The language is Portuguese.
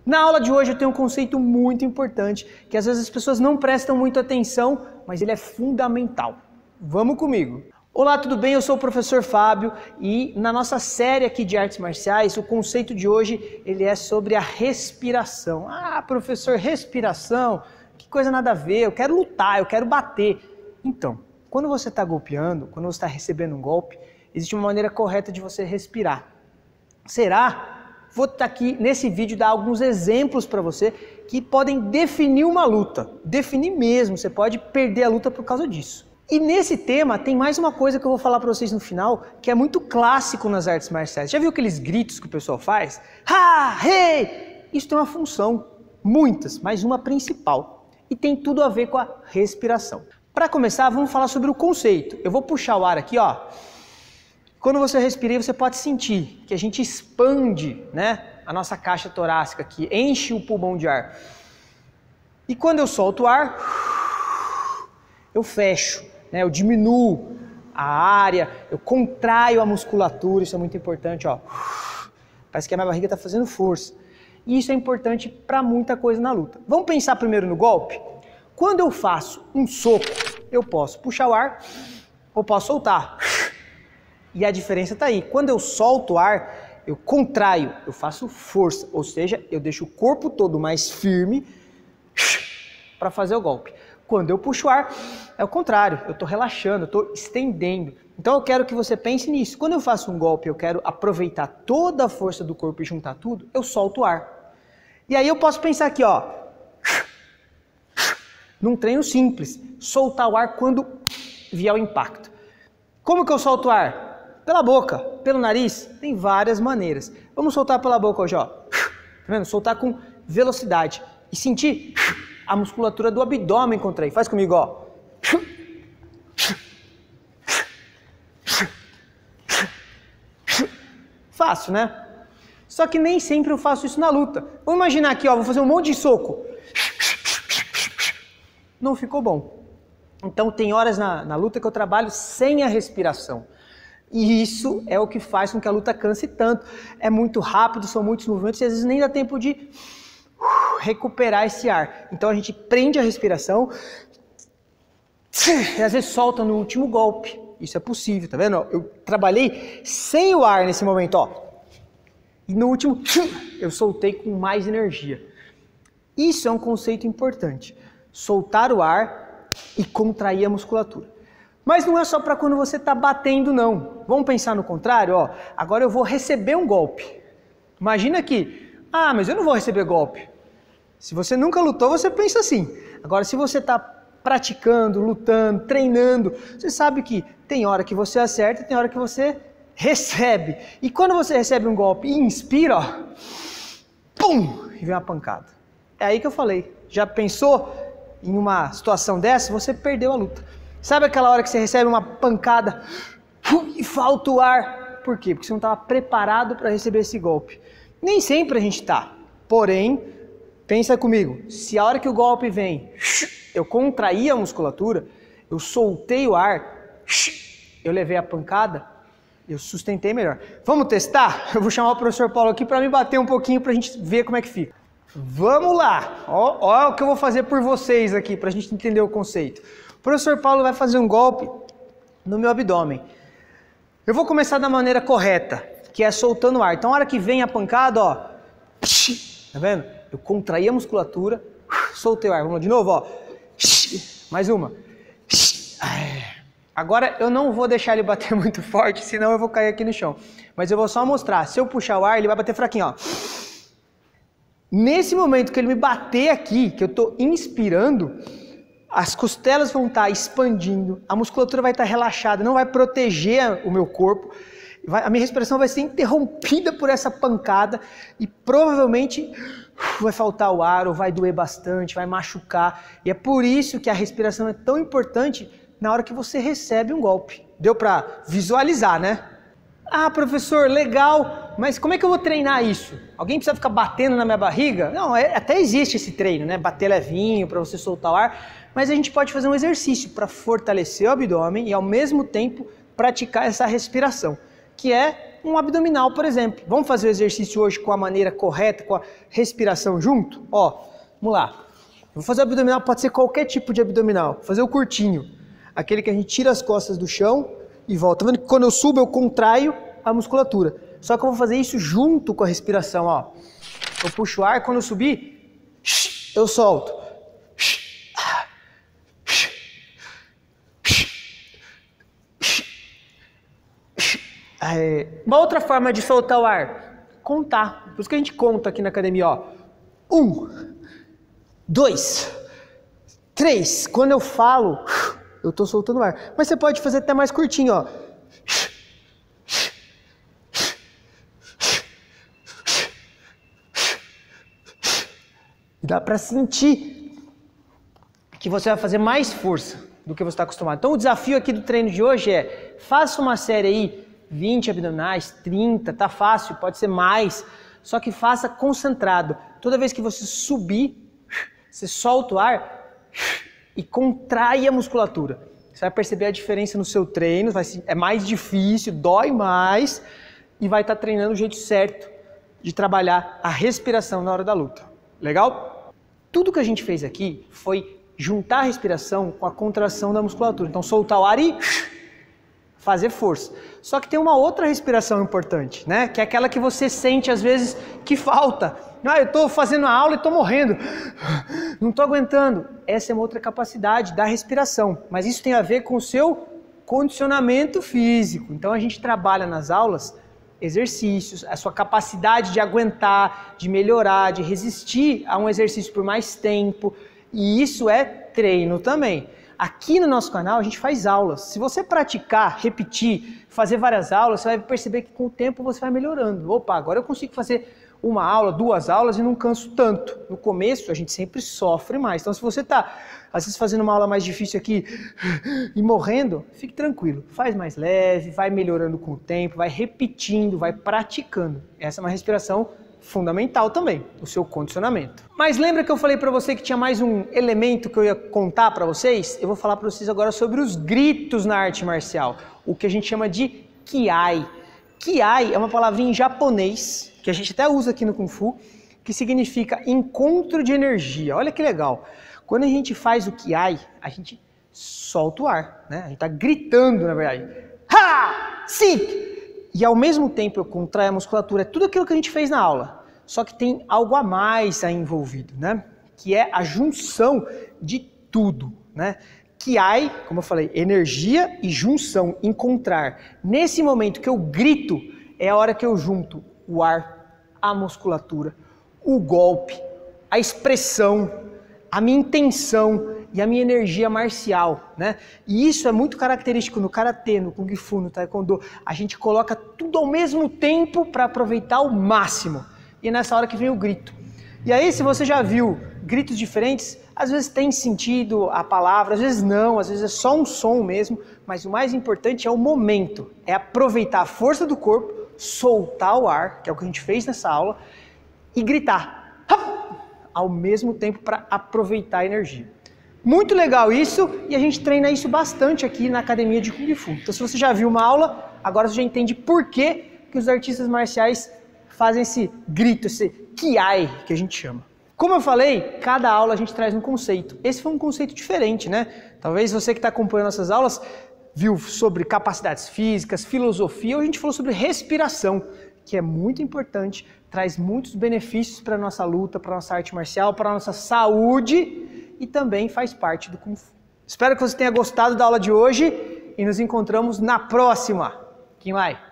Na aula de hoje eu tenho um conceito muito importante, que às vezes as pessoas não prestam muito atenção, mas ele é fundamental. Vamos comigo! Olá, tudo bem? Eu sou o professor Fábio e na nossa série aqui de artes marciais, o conceito de hoje ele é sobre a respiração. Ah, professor, respiração? Que coisa nada a ver, eu quero lutar, eu quero bater. Então, quando você está golpeando, quando você está recebendo um golpe, existe uma maneira correta de você respirar. Será? Vou estar aqui nesse vídeo dar alguns exemplos para você que podem definir uma luta. Definir mesmo, você pode perder a luta por causa disso. E nesse tema tem mais uma coisa que eu vou falar para vocês no final, que é muito clássico nas artes marciais. Já viu aqueles gritos que o pessoal faz? Ha! Hey! Isso tem uma função, muitas, mas uma principal. E tem tudo a ver com a respiração. Para começar, vamos falar sobre o conceito. Eu vou puxar o ar aqui, ó. Quando você respira, você pode sentir que a gente expande, né, a nossa caixa torácica aqui, enche o pulmão de ar. E quando eu solto o ar, eu fecho, né, eu diminuo a área, eu contraio a musculatura, isso é muito importante, ó. Parece que a minha barriga está fazendo força. E isso é importante para muita coisa na luta. Vamos pensar primeiro no golpe? Quando eu faço um soco, eu posso puxar o ar ou posso soltar. E a diferença está aí. Quando eu solto o ar, eu contraio, eu faço força. Ou seja, eu deixo o corpo todo mais firme para fazer o golpe. Quando eu puxo o ar, é o contrário. Eu estou relaxando, eu estou estendendo. Então eu quero que você pense nisso. Quando eu faço um golpe, eu quero aproveitar toda a força do corpo e juntar tudo, eu solto o ar. E aí eu posso pensar aqui, ó. Num treino simples. Soltar o ar quando vier o impacto. Como que eu solto o ar? Pela boca, pelo nariz, tem várias maneiras. Vamos soltar pela boca hoje, ó. Tá vendo? Soltar com velocidade e sentir a musculatura do abdômen contrair. Faz comigo, ó. Fácil, né? Só que nem sempre eu faço isso na luta. Vamos imaginar aqui, ó, vou fazer um monte de soco. Não ficou bom. Então tem horas na luta que eu trabalho sem a respiração. E isso é o que faz com que a luta canse tanto. É muito rápido, são muitos movimentos e às vezes nem dá tempo de recuperar esse ar. Então a gente prende a respiração e às vezes solta no último golpe. Isso é possível, tá vendo? Eu trabalhei sem o ar nesse momento, ó. E no último eu soltei com mais energia. Isso é um conceito importante. Soltar o ar e contrair a musculatura. Mas não é só para quando você está batendo, não. Vamos pensar no contrário, ó. Agora eu vou receber um golpe. Imagina que, mas eu não vou receber golpe. Se você nunca lutou, você pensa assim. Agora, se você está praticando, lutando, treinando, você sabe que tem hora que você acerta e tem hora que você recebe. E quando você recebe um golpe e inspira, ó, pum, e vem uma pancada. É aí que eu falei. Já pensou em uma situação dessa? Você perdeu a luta. Sabe aquela hora que você recebe uma pancada e falta o ar? Por quê? Porque você não estava preparado para receber esse golpe. Nem sempre a gente está. Porém, pensa comigo, se a hora que o golpe vem, eu contraí a musculatura, eu soltei o ar, eu levei a pancada, eu sustentei melhor. Vamos testar? Eu vou chamar o professor Paulo aqui para me bater um pouquinho para a gente ver como é que fica. Vamos lá! Ó o que eu vou fazer por vocês aqui, para a gente entender o conceito. O professor Paulo vai fazer um golpe no meu abdômen. Eu vou começar da maneira correta, que é soltando o ar. Então, na hora que vem a pancada, ó, tá vendo? Eu contraí a musculatura, soltei o ar. Vamos lá de novo, ó. Mais uma. Agora, eu não vou deixar ele bater muito forte, senão eu vou cair aqui no chão. Mas eu vou só mostrar. Se eu puxar o ar, ele vai bater fraquinho, ó. Nesse momento que ele me bater aqui, que eu tô inspirando, as costelas vão estar expandindo, a musculatura vai estar relaxada, não vai proteger o meu corpo, a minha respiração vai ser interrompida por essa pancada e provavelmente vai faltar o ar ou vai doer bastante, vai machucar. E é por isso que a respiração é tão importante na hora que você recebe um golpe. Deu para visualizar, né? Ah, professor, legal, mas como é que eu vou treinar isso? Alguém precisa ficar batendo na minha barriga? Não, até existe esse treino, né? Bater levinho para você soltar o ar. Mas a gente pode fazer um exercício para fortalecer o abdômen e ao mesmo tempo praticar essa respiração, que é um abdominal, por exemplo. Vamos fazer o exercício hoje com a maneira correta, com a respiração junto? Ó, vamos lá. Vou fazer o abdominal, pode ser qualquer tipo de abdominal. Vou fazer o curtinho, aquele que a gente tira as costas do chão e volta. Tá vendo que quando eu subo eu contraio a musculatura. Só que eu vou fazer isso junto com a respiração, ó. Eu puxo o ar, quando eu subir, eu solto. Uma outra forma de soltar o ar, contar. Por isso que a gente conta aqui na academia, ó. 1, 2, 3. Quando eu falo, eu tô soltando o ar. Mas você pode fazer até mais curtinho, ó. Dá para sentir que você vai fazer mais força do que você está acostumado. Então o desafio aqui do treino de hoje é, faça uma série aí, 20 abdominais, 30, tá fácil, pode ser mais, só que faça concentrado. Toda vez que você subir, você solta o ar e contrai a musculatura. Você vai perceber a diferença no seu treino, é mais difícil, dói mais e vai estar treinando o jeito certo de trabalhar a respiração na hora da luta. Legal? Tudo que a gente fez aqui foi juntar a respiração com a contração da musculatura. Então soltar o ar e fazer força. Só que tem uma outra respiração importante, né? Que é aquela que você sente às vezes que falta. Eu estou fazendo a aula e estou morrendo. Não estou aguentando. Essa é uma outra capacidade da respiração. Mas isso tem a ver com o seu condicionamento físico. Então a gente trabalha nas aulas exercícios, a sua capacidade de aguentar, de melhorar, de resistir a um exercício por mais tempo. E isso é treino também. Aqui no nosso canal a gente faz aulas. Se você praticar, repetir, fazer várias aulas, você vai perceber que com o tempo você vai melhorando. Opa, agora eu consigo fazer uma aula, 2 aulas e não canso tanto. No começo a gente sempre sofre mais. Então se você está, às vezes, fazendo uma aula mais difícil aqui e morrendo, fique tranquilo. Faz mais leve, vai melhorando com o tempo, vai repetindo, vai praticando. Essa é uma respiração fundamental também, o seu condicionamento. Mas lembra que eu falei para você que tinha mais um elemento que eu ia contar para vocês? Eu vou falar para vocês agora sobre os gritos na arte marcial, o que a gente chama de Kiai. Kiai é uma palavrinha em japonês, que a gente até usa aqui no Kung Fu, que significa encontro de energia. Olha que legal. Quando a gente faz o Kiai, a gente solta o ar, né? A gente está gritando, na verdade. Ha! Sik! E ao mesmo tempo eu contraio a musculatura, é tudo aquilo que a gente fez na aula. Só que tem algo a mais aí envolvido, né? Que é a junção de tudo, né? Kiai, como eu falei, energia e junção, encontrar. Nesse momento que eu grito, é a hora que eu junto o ar, a musculatura, o golpe, a expressão, a minha intenção e a minha energia marcial, né? E isso é muito característico no Karatê, no Kung Fu, no Taekwondo. A gente coloca tudo ao mesmo tempo para aproveitar o máximo. E é nessa hora que vem o grito. E aí, se você já viu gritos diferentes, às vezes tem sentido a palavra, às vezes não, às vezes é só um som mesmo, mas o mais importante é o momento, é aproveitar a força do corpo, soltar o ar, que é o que a gente fez nessa aula, e gritar ao mesmo tempo para aproveitar a energia. Muito legal isso, e a gente treina isso bastante aqui na academia de Kung Fu. Então se você já viu uma aula, agora você já entende por que os artistas marciais fazem esse grito, esse Kiai que a gente chama. Como eu falei, cada aula a gente traz um conceito. Esse foi um conceito diferente, né? Talvez você que está acompanhando essas aulas viu sobre capacidades físicas, filosofia, hoje a gente falou sobre respiração, que é muito importante, traz muitos benefícios para a nossa luta, para a nossa arte marcial, para a nossa saúde e também faz parte do Kung Fu. Espero que você tenha gostado da aula de hoje e nos encontramos na próxima. Kim Lai.